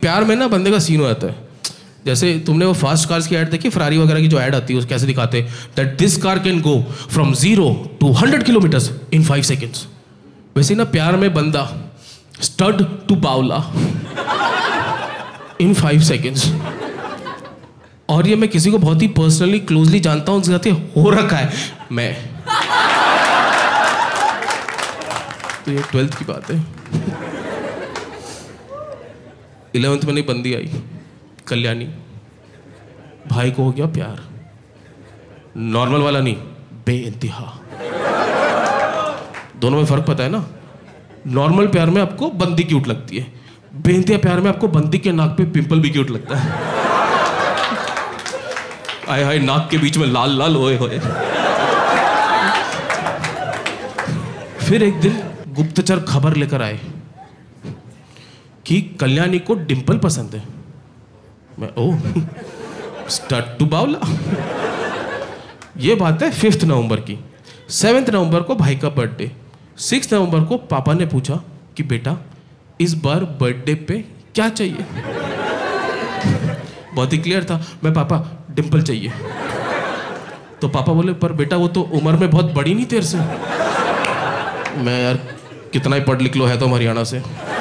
प्यार में ना बंदे का सीन हो जाता है। जैसे तुमने वो फास्ट कार्स की ऐड देखी, फरारी वगैरह की जो ऐड आती है, उस कैसे दिखाते हैं that this car can go from 0 to 100 kilometres in 5 seconds. वैसे ना प्यार में बंदा स्टड टू बावला इन 5 सेकेंड्स। और ये मैं किसी को बहुत ही पर्सनली क्लोजली जानता हूँ, उसके साथ हो रखा है मैं। तो ये 12th की बात है। 11th में नहीं बंदी आई कल्याणी, भाई को हो गया प्यार, नॉर्मल वाला नहीं, बेइंतहा। दोनों में फर्क पता है ना? नॉर्मल प्यार में आपको बंदी क्यूट लगती है, बेइंतहा प्यार में आपको बंदी के नाक पे पिंपल भी क्यूट लगता है। आय हाय, नाक के बीच में लाल लाल होए होए। फिर एक दिन गुप्तचर खबर लेकर आए कि कल्याणी को डिंपल पसंद है। मैं ओह, स्टार्ट टू बावला। ये बात है 5 नवंबर की। 7 नवंबर को भाई का बर्थडे। 6 नवंबर को पापा ने पूछा कि बेटा इस बार बर्थडे पे क्या चाहिए। बहुत ही क्लियर था, मैं पापा डिंपल चाहिए। तो पापा बोले पर बेटा वो तो उम्र में बहुत बड़ी नहीं तेरे से। मैं यार कितना ही पढ़ लिख लो है तो हरियाणा से।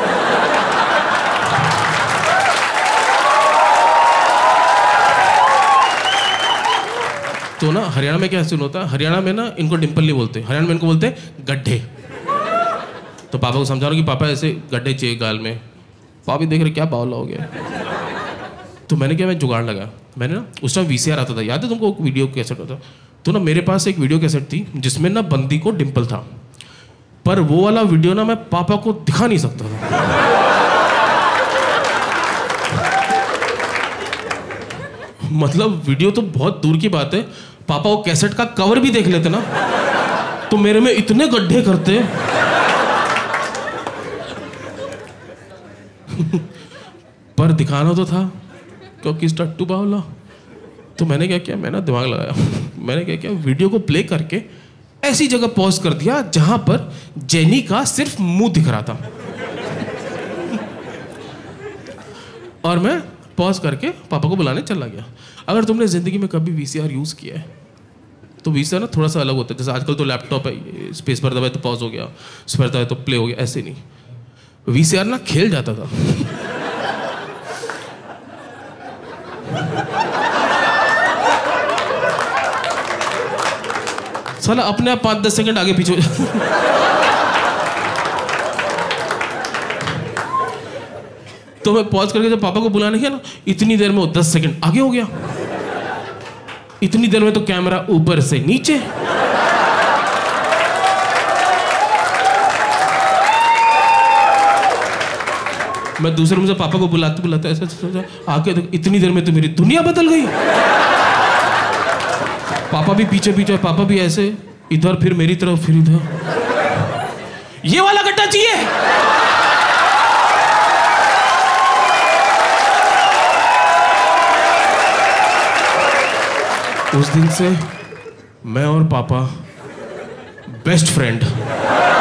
तो ना हरियाणा में क्या सीन होता है, हरियाणा में ना इनको डिंपल नहीं बोलते, हरियाणा में इनको बोलते हैं गड्ढे। तो पापा को समझा रहा हूँ कि पापा ऐसे गड्ढे चाहिए गाल में। पापा भी देख रहे क्या बावला हो गया। तो मैंने क्या, मैं जुगाड़ लगा। मैंने ना उस टाइम VCR आता था, याद है तुमको? वीडियो कैसेट होता। तो ना मेरे पास एक वीडियो कैसेट थी जिसमें ना बंदी को डिंपल था, पर वो वाला वीडियो ना मैं पापा को दिखा नहीं सकता था। मतलब वीडियो तो बहुत दूर की बात है, पापा वो कैसेट का कवर भी देख लेते ना तो मेरे में इतने गड्ढे करते। पर दिखाना तो था क्योंकि टट्टू बावला। तो मैंने क्या किया, मैंने दिमाग लगाया। मैंने क्या किया, वीडियो को प्ले करके ऐसी जगह पॉज कर दिया जहां पर जेनी का सिर्फ मुंह दिख रहा था। और मैं पॉज करके पापा को बुलाने चला गया। अगर तुमने जिंदगी में कभी VCR यूज किया है तो VCR ना थोड़ा सा अलग होता है। जैसे आजकल तो लैपटॉप है, स्पेस पर दबाए तो पॉज हो गया, उस पर दबाए तो प्ले हो गया, ऐसे नहीं। VCR ना खेल जाता था। साला अपने आप 5-10 सेकंड आगे पीछे हो तो मैं पॉज करके जब पापा को बुलाने गया ना, इतनी देर में वो 10 सेकंड आगे हो गया। इतनी देर में तो कैमरा ऊपर से नीचे। मैं दूसरे रूम से पापा को बुलाते बुलाते ऐसे सोचा आके इतनी देर में तो मेरी दुनिया बदल गई। पापा भी पीछे पीछे, पापा भी ऐसे इधर, फिर मेरी तरफ, फिर इधर। ये वाला गड्ढा चाहिए। उस दिन से मैं और पापा बेस्ट फ्रेंड।